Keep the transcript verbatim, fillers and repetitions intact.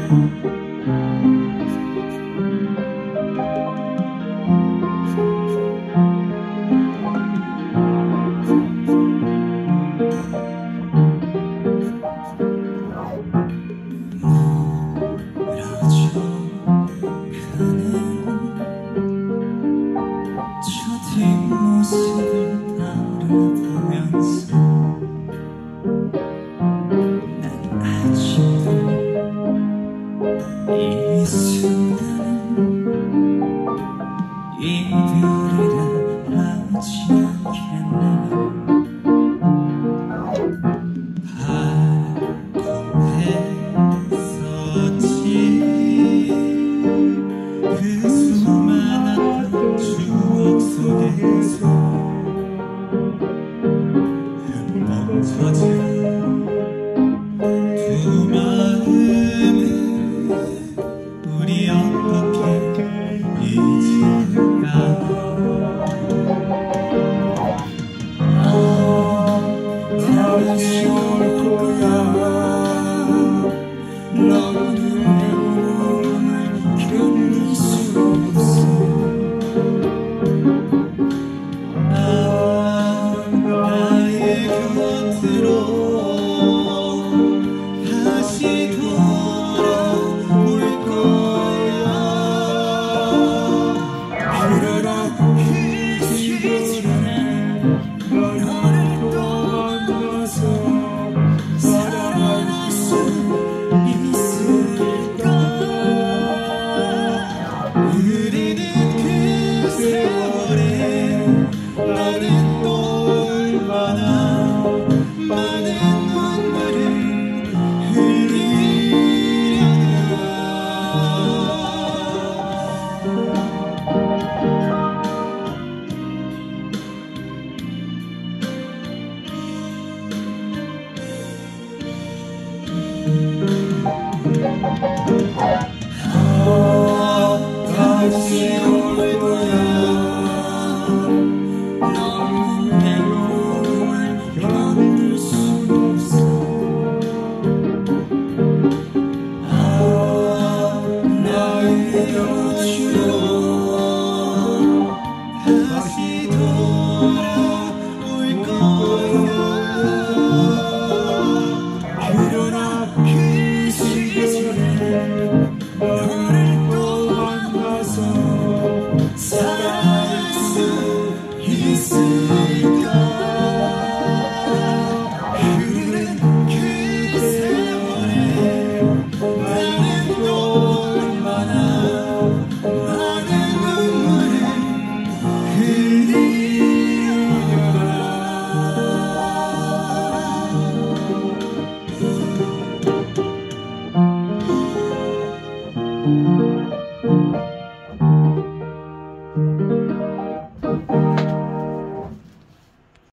뒷모습을 바라보면서 난 아직도 이 순간은 이별이라 하지 않겠네. 달콤했었지 그 수많은 추억 속에서 흠뻑 젖은 두 마음을 우리 어떻게 잊을까. 아, 다시 올 거야. 너는 내 몸을 견딜 수 없어. 나의 곁으로 다시 돌아올 거야. 그러나 그 시절에 너를 또 만나서 살아날 수 있을까. 우리는 그 세월에 나는 또 얼마나 많은 눈물을 흘리려나. 아, 다시